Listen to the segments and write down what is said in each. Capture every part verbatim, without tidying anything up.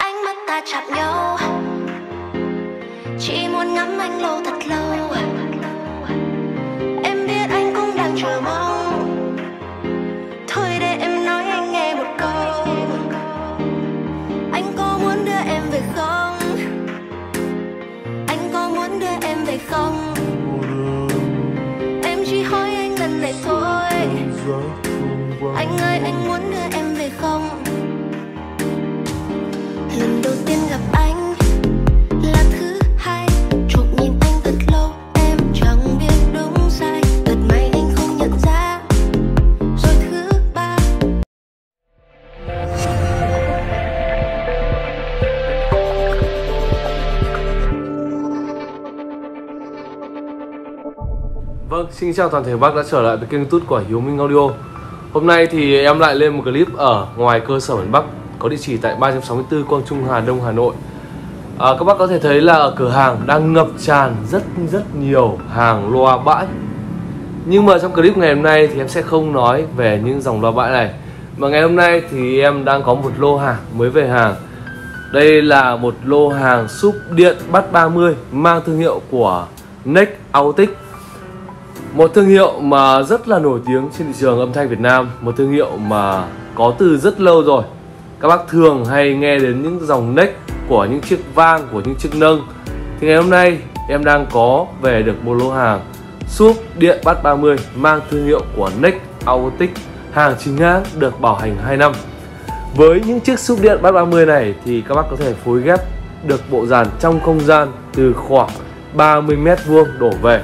ánh mắt ta chạm nhau, chỉ muốn ngắm anh lâu thật lâu. Em biết anh cũng đang chờ mong, thôi để em nói anh nghe một câu. Anh có muốn đưa em về không? Anh có muốn đưa em về không? Em chỉ hỏi anh lần này thôi. Anh ơi, anh muốn đưa em về không? Lần đầu tiên gặp anh là thứ hai, chụp nhìn anh thật lâu, em chẳng biết đúng sai. Thật may anh không nhận ra. Rồi thứ ba. Vâng, xin chào toàn thể các bác đã trở lại với kênh YouTube của Hiếu Minh Audio. Hôm nay thì em lại lên một clip ở ngoài cơ sở miền Bắc, có địa chỉ tại ba trăm sáu mươi tư Quang Trung, Hà Đông, Hà Nội. à, Các bác có thể thấy là ở cửa hàng đang ngập tràn rất rất nhiều hàng loa bãi. Nhưng mà trong clip ngày hôm nay thì em sẽ không nói về những dòng loa bãi này, mà ngày hôm nay thì em đang có một lô hàng mới về hàng. Đây là một lô hàng súp điện Bass ba mươi mang thương hiệu của Next Autic, một thương hiệu mà rất là nổi tiếng trên thị trường âm thanh Việt Nam, một thương hiệu mà có từ rất lâu rồi. Các bác thường hay nghe đến những dòng neck của những chiếc vang, của những chiếc nâng. Thì ngày hôm nay em đang có về được một lô hàng súp điện Bass ba mươi mang thương hiệu của Next Autic, hàng chính hãng, được bảo hành hai năm. Với những chiếc súp điện Bass ba mươi này thì các bác có thể phối ghép được bộ dàn trong không gian từ khoảng ba mươi mét vuông đổ về,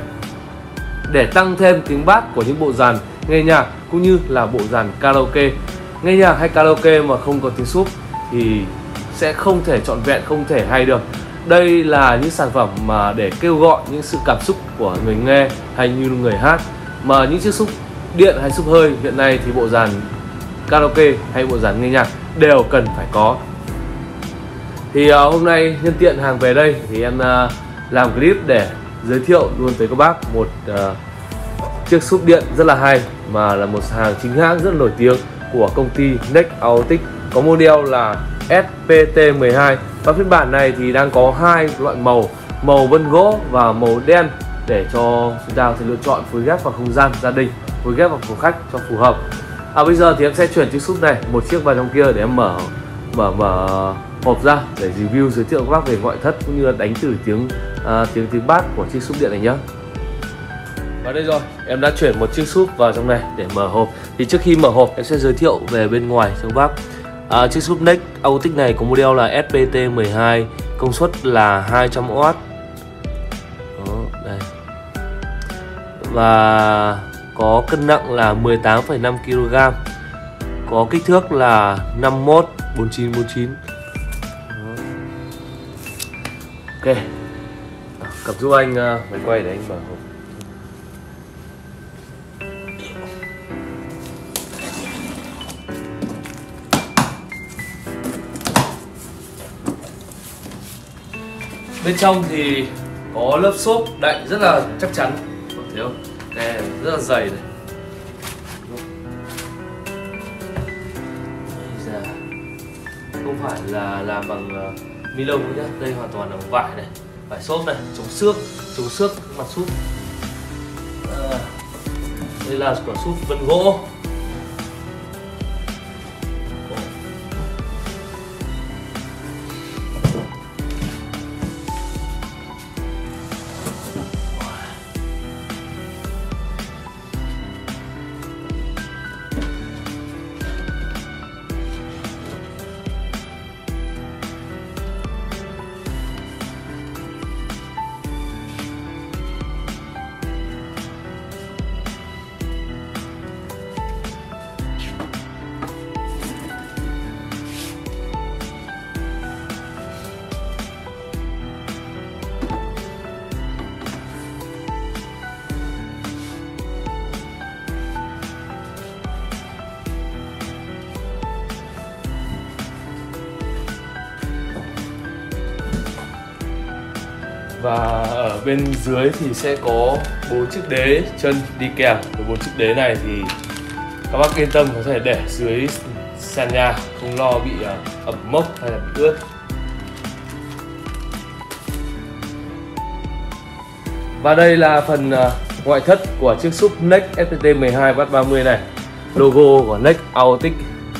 để tăng thêm tiếng bass của những bộ dàn nghe nhạc cũng như là bộ dàn karaoke. Nghe nhạc hay karaoke mà không có tiếng súp thì sẽ không thể trọn vẹn, không thể hay được. Đây là những sản phẩm mà để kêu gọi những sự cảm xúc của người nghe hay như người hát, mà những chiếc súp điện hay súp hơi hiện nay thì bộ dàn karaoke hay bộ dàn nghe nhạc đều cần phải có. Thì uh, hôm nay nhân tiện hàng về đây thì em uh, làm clip để giới thiệu luôn tới các bác một uh, chiếc súp điện rất là hay, mà là một hàng chính hãng rất nổi tiếng của công ty Next Autic, có model là S P T mười hai. Và phiên bản này thì đang có hai loại màu, màu vân gỗ và màu đen, để cho chúng ta có thể lựa chọn phối ghép vào không gian gia đình, phối ghép vào phòng khách cho phù hợp. À, bây giờ thì em sẽ chuyển chiếc súp này một chiếc vào trong kia để em mở mở mở hộp ra để review, giới thiệu các bác về ngoại thất cũng như là đánh từ tiếng à, tiếng tiếng bass của chiếc súp điện này nhé. Và đây rồi, em đã chuyển một chiếc súp vào trong này để mở hộp. Thì trước khi mở hộp em sẽ giới thiệu về bên ngoài cho các bác. à, Chiếc súp Next Autic này có model là S P T mười hai, công suất là hai trăm oát. Đó, đây. Và có cân nặng là mười tám phẩy năm ki lô gam, có kích thước là năm mốt bốn chín bốn chín. Ok, cầm giúp anh uh, máy quay để anh mở hộp. Bên trong thì có lớp xốp đậy rất là chắc chắn, thấy không? Đây, rất là dày này. Không phải là làm bằng uh, ni lông nhá, đây hoàn toàn là bằng vải này, vải xốp này, chống xước, chống xước mặt súp. À, đây là quả súp vân gỗ. Và ở bên dưới thì sẽ có bốn chiếc đế chân đi kèm. Với bốn chiếc đế này thì các bác yên tâm có thể để dưới sàn nhà, không lo bị ẩm mốc hay là bị ướt. Và đây là phần uh, ngoại thất của chiếc súp Next ép pê tê mười hai Bass ba mươi này. Logo của Next Aotic,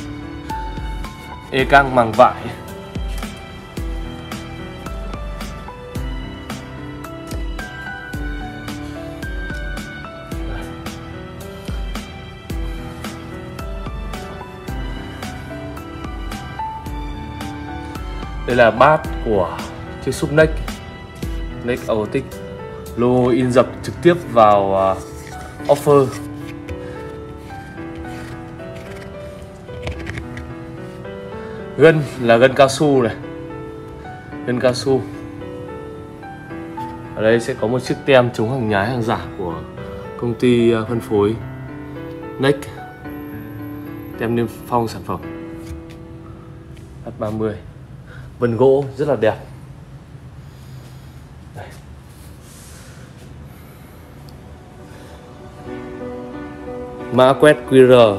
e căng màng vải. Đây là bát của chiếc súp Next Next Aotic. Logo in dập trực tiếp vào uh, offer. Gân là gân cao su này, gân cao su. Ở đây sẽ có một chiếc tem chống hàng nhái hàng giả của công ty uh, phân phối Next. Tem niêm phong sản phẩm Bass ba mươi. Vân gỗ rất là đẹp. Đây. Mã quét quy rờ.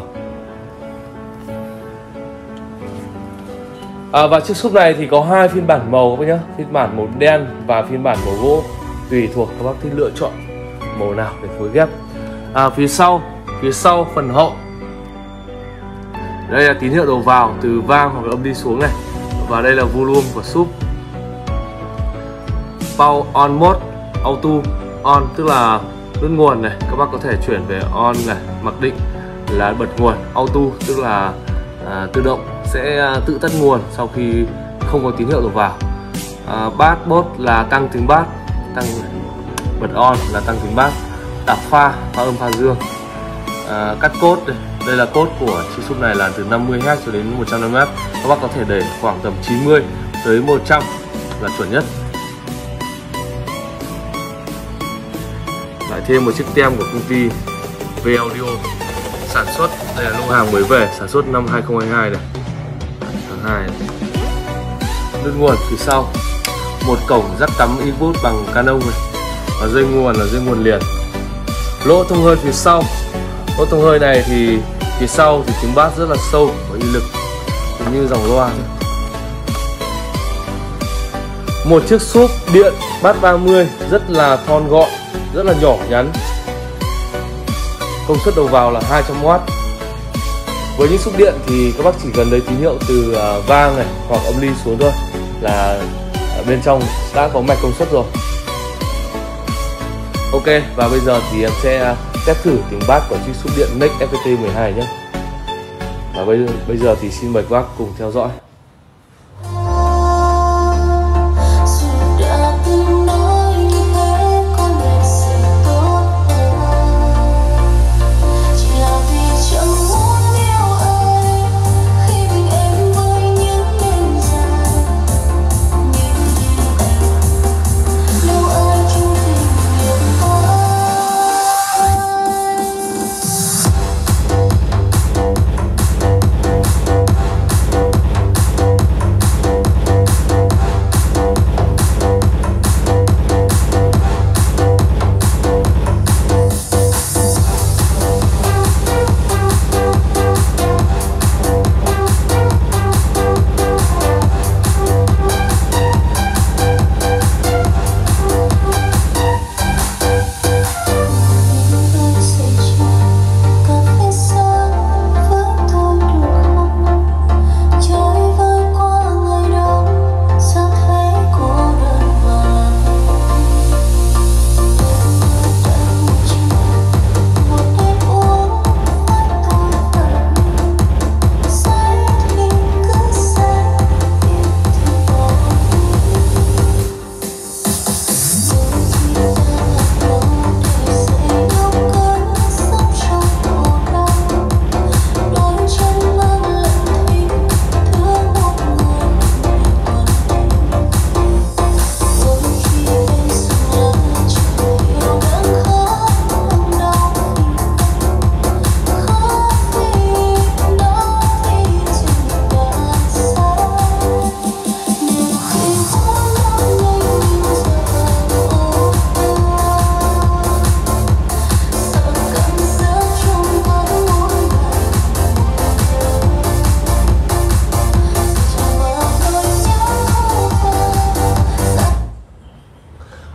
À, và chiếc súp này thì có hai phiên bản màu các bác nhé, phiên bản màu đen và phiên bản màu gỗ, tùy thuộc các bác thích lựa chọn màu nào để phối ghép. À, phía sau, phía sau phần hậu, đây là tín hiệu đầu vào từ vang hoặc âm đi xuống này, và đây là volume của súp. Power on mode, auto on tức là đốt nguồn này, các bác có thể chuyển về on này, mặc định là bật nguồn. Auto tức là à, tự động sẽ à, tự tắt nguồn sau khi không có tín hiệu đầu vào. à, Bass mode là tăng tiếng bass, tăng bật on là tăng tiếng bass. Đạp pha, pha âm pha dương. à, Cắt cốt đây. Đây là cốt của chiếc súp này là từ năm mươi héc cho đến một trăm năm mươi héc. Các bác có thể để khoảng tầm chín mươi tới một trăm là chuẩn nhất. Lại thêm một chiếc tem của công ty vê Audio, sản xuất, đây là lô hàng mới về, sản xuất năm hai không hai hai này, tháng hai này. Đứt nguồn phía sau, một cổng jack cắm input bằng Canon này, và dây nguồn là dây nguồn liền. Lỗ thông hơi phía sau. Lỗ thông hơi này thì phía sau thì tiếng bass rất là sâu và uy lực, giống như dòng loa. Một chiếc súp điện Bass ba mươi rất là thon gọn, rất là nhỏ nhắn. Công suất đầu vào là hai trăm oát. Với những súp điện thì các bác chỉ cần lấy tín hiệu từ vang này hoặc âm ly xuống thôi là ở bên trong đã có mạch công suất rồi. Ok, và bây giờ thì em sẽ test thử tiếng bass của chiếc súp điện Next ép pê tê mười hai nhé. Và bây, bây giờ thì xin mời các bác cùng theo dõi.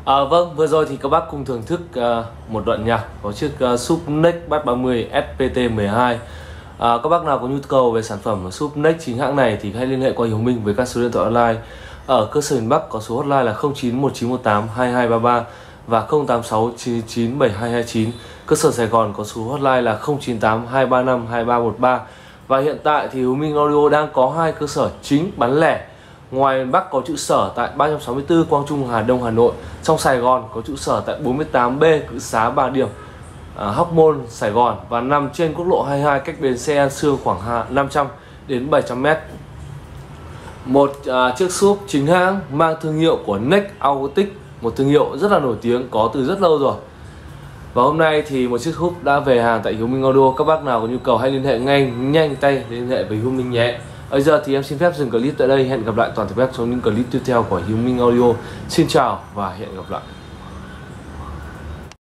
À, vâng, vừa rồi thì các bác cùng thưởng thức uh, một đoạn nhạc có chiếc uh, súp Next Bass ba mươi S P T mười hai. À, các bác nào có nhu cầu về sản phẩm súp Next chính hãng này thì hãy liên hệ qua Hiếu Minh với các số điện thoại online. Ở cơ sở miền Bắc có số hotline là không chín một chín một tám hai hai ba ba và không tám sáu chín chín bảy hai hai chín. Cơ sở Sài Gòn có số hotline là không chín tám hai ba năm hai ba một ba. Và hiện tại thì Hiếu Minh Audio đang có hai cơ sở chính bán lẻ. Ngoài miền Bắc có trụ sở tại ba trăm sáu mươi tư Quang Trung, Hà Đông, Hà Nội. Trong Sài Gòn có trụ sở tại bốn mươi tám B Cự Xá, Bà Điểm, à, Hóc Môn, Sài Gòn và nằm trên quốc lộ hai mươi hai cách bến xe An Sương khoảng năm trăm đến bảy trăm mét. Một à, chiếc súp chính hãng mang thương hiệu của Next Acoustic, một thương hiệu rất là nổi tiếng có từ rất lâu rồi. Và hôm nay thì một chiếc súp đã về hàng tại Hiếu Minh Audio. Các bác nào có nhu cầu hãy liên hệ ngay nhanh tay liên hệ với Hiếu Minh nhé. Bây giờ thì em xin phép dừng clip tại đây. Hẹn gặp lại toàn thể các trong những clip tiếp theo của Hiếu Minh Audio. Xin chào và hẹn gặp lại.